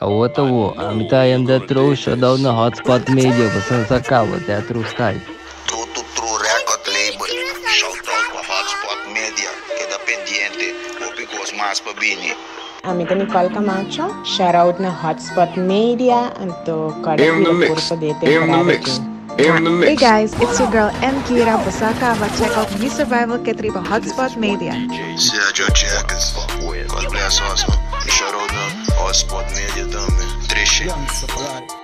того. А ми таем тру shutdown na hotspot media basta sa cabo te true Skype. True record label. Shout out para Hotspot Media. Queda pendiente. Opicos más pa bini. Amiga Nicole Camacho, shout out na Hotspot Media anto kada curso de temporada. Hey guys, it's your girl M. Kira Basakava. Check out Me Survival Ketriba Hotspot Media. Sergio Checkers. God bless us. Shout out na Hotspot Media também. Treche.